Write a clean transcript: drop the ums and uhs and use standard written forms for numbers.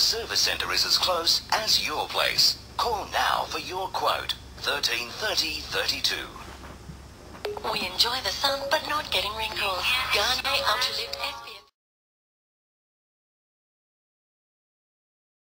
service centre is as close as your place. Call now for your quote. 133032. We enjoy the sun, but not getting wrinkles. Garnier Ultralift